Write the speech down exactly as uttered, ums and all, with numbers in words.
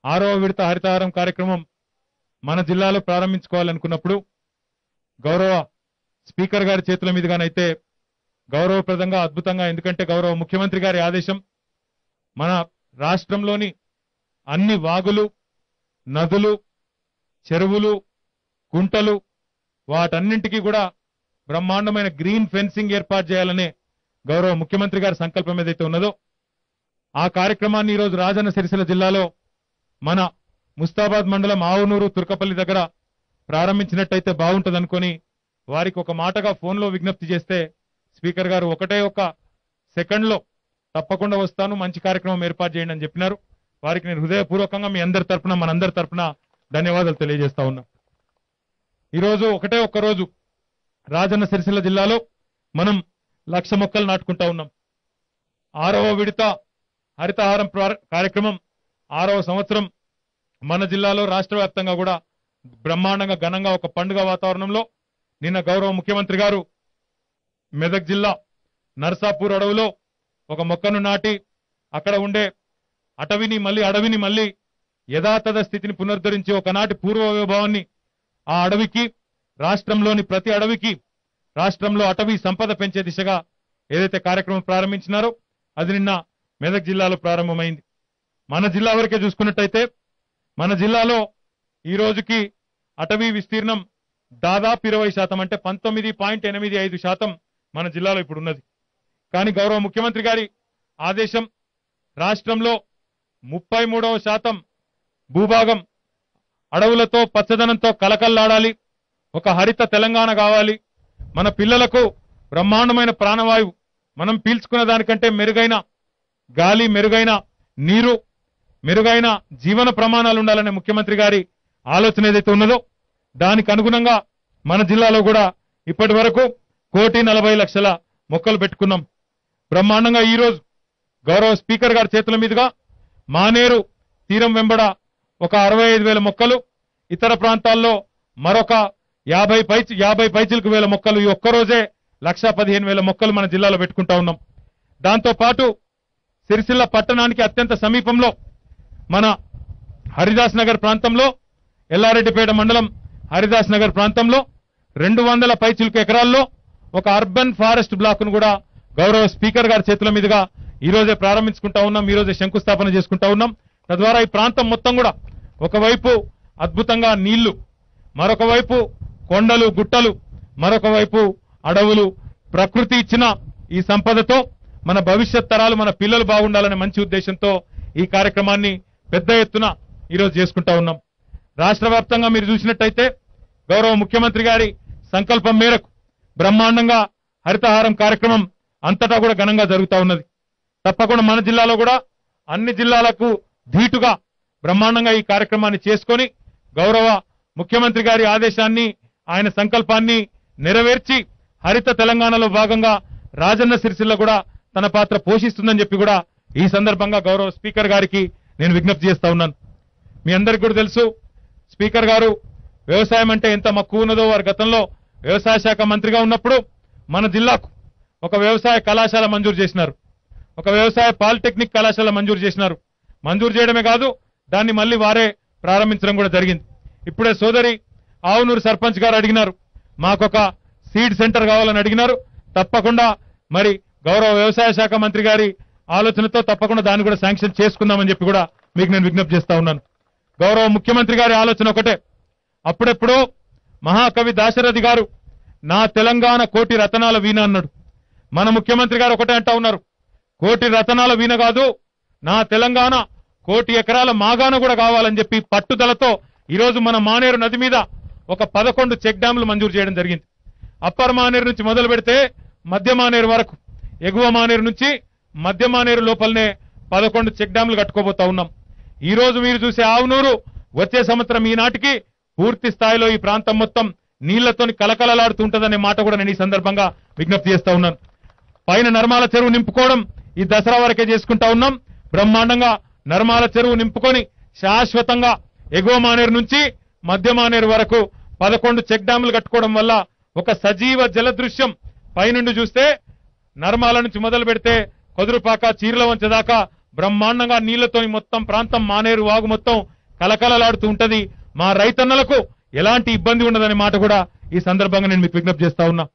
ఆరవ విడత హరితహారం కార్యక్రమం మన జిల్లాలో ప్రారంభించుకోవాలనుకున్నప్పుడు గౌరవ స్పీకర్ గారి చేతుల మీదుగానైతే గౌరవప్రదంగా అద్భుతంగా, ఎందుకంటే గౌరవ ముఖ్యమంత్రి గారి ఆదేశం మన రాష్ట్రంలోని అన్ని వాగులు, నదులు, చెరువులు, కుంటలు వాటన్నింటికీ కూడా బ్రహ్మాండమైన గ్రీన్ ఫెన్సింగ్ ఏర్పాటు చేయాలనే గౌరవ ముఖ్యమంత్రి గారి సంకల్పం ఏదైతే ఉన్నదో ఆ కార్యక్రమాన్ని ఈరోజు రాజన్న సిరిసిల్ల జిల్లాలో మన ముస్తాబాద్ మండలం ఆవునూరు తుర్కపల్లి దగ్గర ప్రారంభించినట్టయితే బాగుంటుందనుకొని వారికి ఒక మాటగా ఫోన్లో విజ్ఞప్తి చేస్తే స్పీకర్ గారు ఒకటే ఒక సెకండ్లో తప్పకుండా వస్తాను, మంచి కార్యక్రమం ఏర్పాటు చేయండి అని చెప్పినారు. వారికి నేను హృదయపూర్వకంగా మీ అందరి తరఫున మనందరి తరఫున ధన్యవాదాలు తెలియజేస్తా ఉన్నా. ఈరోజు ఒకటే ఒక్క రోజు రాజన్న సిరిసిల్ల జిల్లాలో మనం లక్ష మొక్కలు నాటుకుంటా ఉన్నాం. ఆరవ విడత హరితహారం కార్యక్రమం ఆరవ సంవత్సరం మన జిల్లాలో రాష్ట్ర వ్యాప్తంగా కూడా బ్రహ్మాండంగా ఘనంగా ఒక పండుగ వాతావరణంలో నిన్న గౌరవ ముఖ్యమంత్రి గారు మెదక్ జిల్లా నర్సాపూర్ అడవిలో ఒక మొక్కను నాటి అక్కడ ఉండే అటవిని మళ్ళీ అడవిని మళ్ళీ యథాతథ స్థితిని పునరుద్ధరించి ఒకనాటి పూర్వ వైభవాన్ని ఆ అడవికి, రాష్ట్రంలోని ప్రతి అడవికి, రాష్ట్రంలో అటవీ సంపద పెంచే దిశగా ఏదైతే కార్యక్రమం ప్రారంభించినారో అది నిన్న మెదక్ జిల్లాలో ప్రారంభమైంది. మన జిల్లా వరకే చూసుకున్నట్టయితే మన జిల్లాలో ఈ రోజుకి అటవీ విస్తీర్ణం దాదాపు ఇరవై శాతం అంటే పంతొమ్మిది పాయింట్ ఎనిమిది ఐదు శాతం మన జిల్లాలో ఇప్పుడు ఉన్నది. కానీ గౌరవ ముఖ్యమంత్రి గారి ఆదేశం రాష్ట్రంలో ముప్పై మూడవ శాతం భూభాగం అడవులతో పచ్చదనంతో కలకల్లాడాలి, ఒక హరిత తెలంగాణ కావాలి, మన పిల్లలకు బ్రహ్మాండమైన ప్రాణవాయువు, మనం పీల్చుకున్న దానికంటే మెరుగైన గాలి, మెరుగైన నీరు, మెరుగైన జీవన ప్రమాణాలు ఉండాలనే ముఖ్యమంత్రి గారి ఆలోచన ఏదైతే ఉన్నదో దానికి అనుగుణంగా మన జిల్లాలో కూడా ఇప్పటి వరకు కోటి నలభై లక్షల మొక్కలు పెట్టుకున్నాం. బ్రహ్మాండంగా ఈరోజు గౌరవ స్పీకర్ గారి చేతుల మీదుగా మానేరు తీరం వెంబడ ఒక అరవై ఐదు వేల మొక్కలు, ఇతర ప్రాంతాల్లో మరొక యాభై పై యాభై పైచిలకు వేల మొక్కలు, ఈ ఒక్కరోజే లక్ష పదిహేను వేల మొక్కలు మన జిల్లాలో పెట్టుకుంటా ఉన్నాం. దాంతో పాటు సిరిసిల్ల పట్టణానికి అత్యంత సమీపంలో మన హరిదాస్ నగర్ ప్రాంతంలో, ఎల్లారెడ్డిపేట మండలం హరిదాస్ నగర్ ప్రాంతంలో రెండు వందల పైచిలకు ఎకరాల్లో ఒక అర్బన్ ఫారెస్ట్ బ్లాక్ ను కూడా గౌరవ స్పీకర్ గారి చేతుల మీదుగా ఈ రోజే ప్రారంభించుకుంటా ఉన్నాం, ఈ రోజే శంకుస్థాపన చేసుకుంటా ఉన్నాం. తద్వారా ఈ ప్రాంతం మొత్తం కూడా ఒకవైపు అద్భుతంగా నీళ్లు, మరొక వైపు కొండలు, గుట్టలు, మరొక వైపు అడవులు, ప్రకృతి ఇచ్చిన ఈ సంపదతో మన భవిష్యత్ తరాలు, మన పిల్లలు బాగుండాలనే మంచి ఉద్దేశంతో ఈ కార్యక్రమాన్ని పెద్ద ఎత్తున ఈరోజు చేసుకుంటా ఉన్నాం. రాష్ట్ర వ్యాప్తంగా మీరు చూసినట్టయితే గౌరవ ముఖ్యమంత్రి గారి సంకల్పం మేరకు బ్రహ్మాండంగా హరితహారం కార్యక్రమం అంతటా కూడా ఘనంగా జరుగుతూ ఉన్నది. తప్పకుండా మన జిల్లాలో కూడా అన్ని జిల్లాలకు ధీటుగా బ్రహ్మాండంగా ఈ కార్యక్రమాన్ని చేసుకొని గౌరవ ముఖ్యమంత్రి గారి ఆదేశాన్ని, ఆయన సంకల్పాన్ని నెరవేర్చి హరిత తెలంగాణలో భాగంగా రాజన్న సిరిసిల్ల కూడా తన పాత్ర పోషిస్తుందని చెప్పి కూడా ఈ సందర్భంగా గౌరవ స్పీకర్ గారికి నేను విజ్ఞప్తి చేస్తా ఉన్నాను. మీ అందరికీ కూడా తెలుసు, స్పీకర్ గారు వ్యవసాయం అంటే ఎంత మక్కువ ఉన్నదో. వారు గతంలో వ్యవసాయ శాఖ మంత్రిగా ఉన్నప్పుడు మన జిల్లాకు ఒక వ్యవసాయ కళాశాల మంజూరు చేసినారు, ఒక వ్యవసాయ పాలిటెక్నిక్ కళాశాల మంజూరు చేసినారు. మంజూరు చేయడమే కాదు, దాన్ని మళ్ళీ వారే ప్రారంభించడం కూడా జరిగింది. ఇప్పుడే సోదరి ఆవునూరు సర్పంచ్ గారు అడిగినారు, మాకొక సీడ్ సెంటర్ కావాలని అడిగినారు. తప్పకుండా మరి గౌరవ వ్యవసాయ శాఖ మంత్రి గారి ఆలోచనతో తప్పకుండా దాన్ని కూడా శాంక్షన్ చేసుకుందామని చెప్పి కూడా మీకు నేను విజ్ఞప్తి చేస్తా ఉన్నాను. గౌరవ ముఖ్యమంత్రి గారి ఆలోచన ఒకటే, అప్పుడెప్పుడో మహాకవి దాశరథి గారు నా తెలంగాణ కోటి రతనాల వీణ అన్నాడు. మన ముఖ్యమంత్రి గారు ఒకటే అంటా ఉన్నారు, కోటి రతనాల వీణ కాదు, నా తెలంగాణ కోటి ఎకరాల మాగాన కూడా కావాలని చెప్పి పట్టుదలతో ఈరోజు మన మానేరు నది మీద ఒక పదకొండు చెక్ డ్యాంలు మంజూరు చేయడం జరిగింది. అప్పర్ మానేరు నుంచి మొదలు పెడితే మధ్య మానేరు వరకు, ఎగువ మానేరు నుంచి మధ్య మానేరు లోపలనే పదకొండు చెక్ డ్యాంలు కట్టుకోబోతా ఉన్నాం. ఈ రోజు మీరు చూసే ఆవునూరు వచ్చే సంవత్సరం ఈనాటికి పూర్తి స్థాయిలో ఈ ప్రాంతం మొత్తం నీళ్లతోని కలకలలాడుతూ ఉంటుందనే మాట కూడా నేను ఈ సందర్భంగా విజ్ఞప్తి చేస్తా ఉన్నాను. పైన నర్మాల చెరువు నింపుకోవడం ఈ దసరా వరకే చేసుకుంటా ఉన్నాం. బ్రహ్మాండంగా నర్మాల చెరువు నింపుకొని శాశ్వతంగా ఎగువ మానేరు నుంచి మధ్య మానేరు వరకు పదకొండు చెక్ డ్యాంలు కట్టుకోవడం వల్ల ఒక సజీవ జల దృశ్యం పైనుండి చూస్తే నర్మాల నుంచి మొదలు పెడితే కొదురుపాక, చీర్ల వంచ దాకా బ్రహ్మాండంగా నీళ్లతో మొత్తం ప్రాంతం మానేరు వాగు మొత్తం కలకలలాడుతూ ఉంటది. మా రైతన్నలకు ఎలాంటి ఇబ్బంది ఉండదనే మాట కూడా ఈ సందర్భంగా నేను మీకు విజ్ఞప్తి చేస్తా ఉన్నా.